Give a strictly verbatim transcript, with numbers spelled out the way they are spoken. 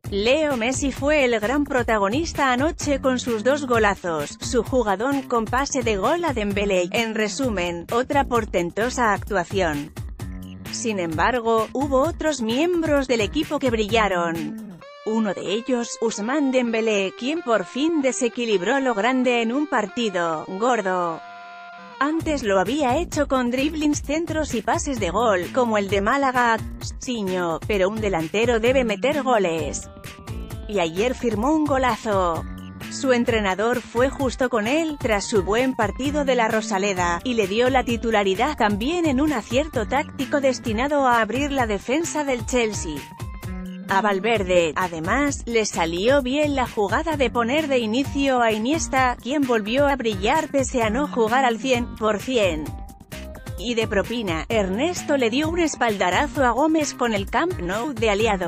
Leo Messi fue el gran protagonista anoche con sus dos golazos, su jugadón con pase de gol a Dembélé. En resumen, otra portentosa actuación. Sin embargo, hubo otros miembros del equipo que brillaron. Uno de ellos, Ousmane Dembélé, quien por fin desequilibró lo grande en un partido gordo. Antes lo había hecho con driblings, centros y pases de gol, como el de Málaga. Siño, pero un delantero debe meter goles. Y ayer firmó un golazo. Su entrenador fue justo con él, tras su buen partido de la Rosaleda, y le dio la titularidad también en un acierto táctico destinado a abrir la defensa del Chelsea. A Valverde, además, le salió bien la jugada de poner de inicio a Iniesta, quien volvió a brillar pese a no jugar al cien por cien. Y de propina, Ernesto le dio un espaldarazo a Gómez con el Camp Nou de aliado.